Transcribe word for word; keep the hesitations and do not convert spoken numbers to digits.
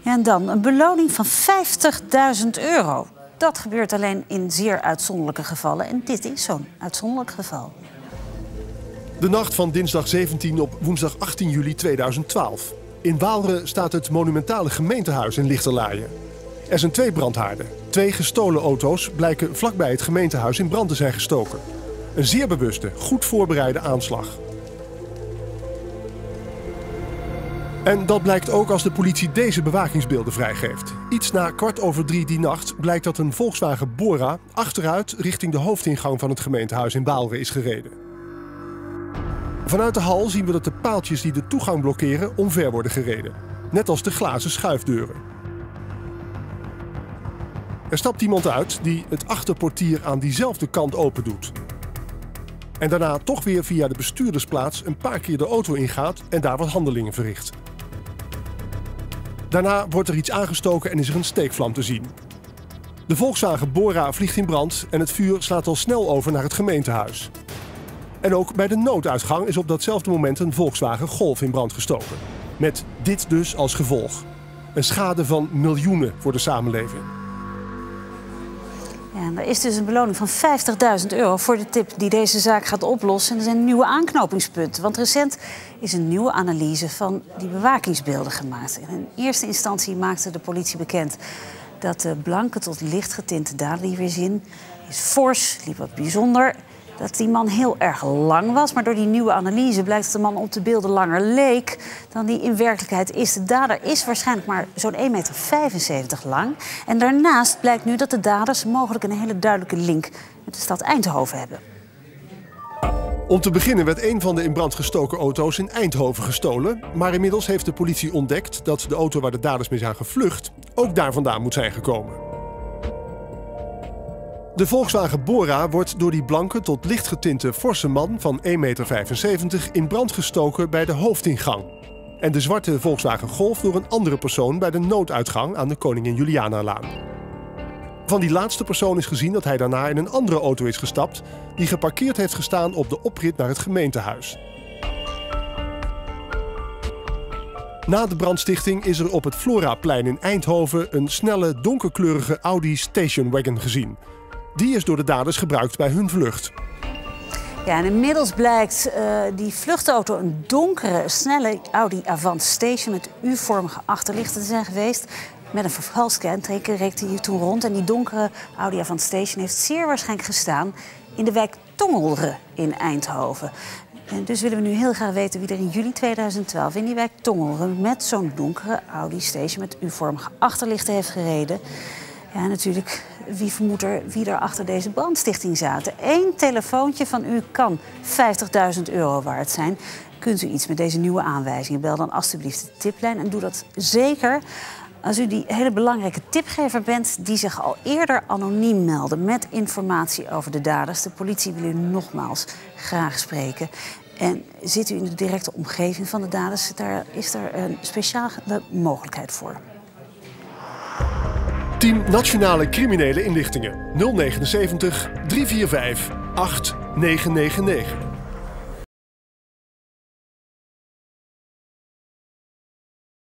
Ja, en dan een beloning van vijftigduizend euro. Dat gebeurt alleen in zeer uitzonderlijke gevallen. En dit is zo'n uitzonderlijk geval. De nacht van dinsdag zeventien op woensdag achttien juli tweeduizend twaalf. In Waalre staat het monumentale gemeentehuis in Lichterlaaien. Er zijn twee brandhaarden. Twee gestolen auto's blijken vlakbij het gemeentehuis in brand te zijn gestoken. Een zeer bewuste, goed voorbereide aanslag. En dat blijkt ook als de politie deze bewakingsbeelden vrijgeeft. Iets na kwart over drie die nacht blijkt dat een Volkswagen Bora achteruit richting de hoofdingang van het gemeentehuis in Waalre is gereden. Vanuit de hal zien we dat de paaltjes die de toegang blokkeren omver worden gereden. Net als de glazen schuifdeuren. Er stapt iemand uit die het achterportier aan diezelfde kant open doet. En daarna toch weer via de bestuurdersplaats een paar keer de auto ingaat en daar wat handelingen verricht. Daarna wordt er iets aangestoken en is er een steekvlam te zien. De Volkswagen Bora vliegt in brand en het vuur slaat al snel over naar het gemeentehuis. En ook bij de nooduitgang is op datzelfde moment een Volkswagen Golf in brand gestoken. Met dit dus als gevolg. Een schade van miljoenen voor de samenleving. Ja, en er is dus een beloning van vijftigduizend euro voor de tip die deze zaak gaat oplossen. En er zijn nieuwe aanknopingspunten. Want recent is een nieuwe analyse van die bewakingsbeelden gemaakt. En in eerste instantie maakte de politie bekend dat de blanke tot licht getinte dader die we zien is fors, liep wat bijzonder. Dat die man heel erg lang was, maar door die nieuwe analyse blijkt dat de man op de beelden langer leek dan die in werkelijkheid is. De dader is waarschijnlijk maar zo'n één komma vijfenzeventig meter lang. En daarnaast blijkt nu dat de daders mogelijk een hele duidelijke link met de stad Eindhoven hebben. Om te beginnen werd een van de in brand gestoken auto's in Eindhoven gestolen. Maar inmiddels heeft de politie ontdekt dat de auto waar de daders mee zijn gevlucht ook daar vandaan moet zijn gekomen. De Volkswagen Bora wordt door die blanke tot lichtgetinte forse man van één komma vijfenzeventig meter in brand gestoken bij de hoofdingang. En de zwarte Volkswagen Golf door een andere persoon bij de nooduitgang aan de Koningin Julianalaan. Van die laatste persoon is gezien dat hij daarna in een andere auto is gestapt die geparkeerd heeft gestaan op de oprit naar het gemeentehuis. Na de brandstichting is er op het Floraplein in Eindhoven een snelle donkerkleurige Audi Station Wagon gezien. Die is door de daders gebruikt bij hun vlucht. Ja, en inmiddels blijkt uh, die vluchtauto een donkere, snelle Audi Avant Station met U-vormige achterlichten te zijn geweest. Met een vervalst kenteken reed hij hier toen rond. En die donkere Audi Avant Station heeft zeer waarschijnlijk gestaan in de wijk Tongelre in Eindhoven. En dus willen we nu heel graag weten wie er in juli tweeduizend twaalf in die wijk Tongelre met zo'n donkere Audi Station met U-vormige achterlichten heeft gereden. Ja, natuurlijk, wie vermoedt er wie er achter deze brandstichting zaten? Eén telefoontje van u kan vijftigduizend euro waard zijn. Kunt u iets met deze nieuwe aanwijzingen? Bel dan alstublieft de tiplijn en doe dat zeker als u die hele belangrijke tipgever bent die zich al eerder anoniem meldde met informatie over de daders. De politie wil u nogmaals graag spreken. En zit u in de directe omgeving van de daders, daar is er een speciale mogelijkheid voor. Team Nationale Criminele Inlichtingen nul zeven negen, drie vier vijf, acht negen negen negen.